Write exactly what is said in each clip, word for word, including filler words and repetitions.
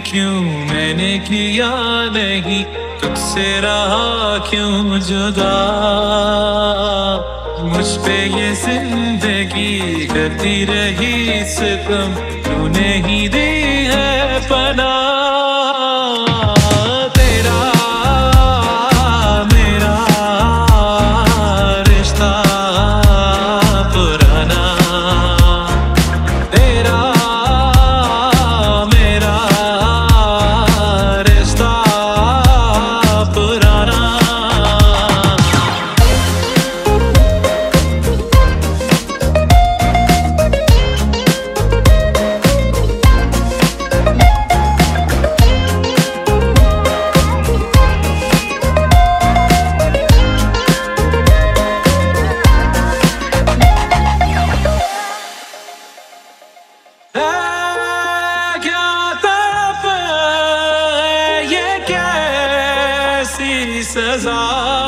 क्यों मैंने किया नहीं, तुझसे रहा क्यों जुदा। मुझ पे ये जिंदगी करती रही सितम, तूने ही दी है पनाह। तेरा मेरा रिश्ता पुराना, तेरा मेरा रिश्ता पुराना। सजा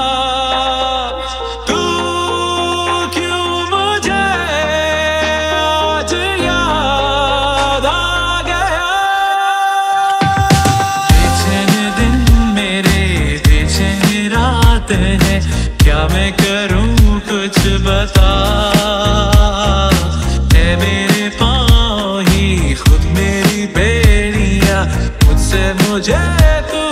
तू क्यों मुझे आज याद आ गया। बेचैन दिन मेरे बेचैन रात है, क्या मैं करूं कुछ बता। है मेरे पाँव ही खुद मेरी बेड़ियां, मुझसे मुझे तू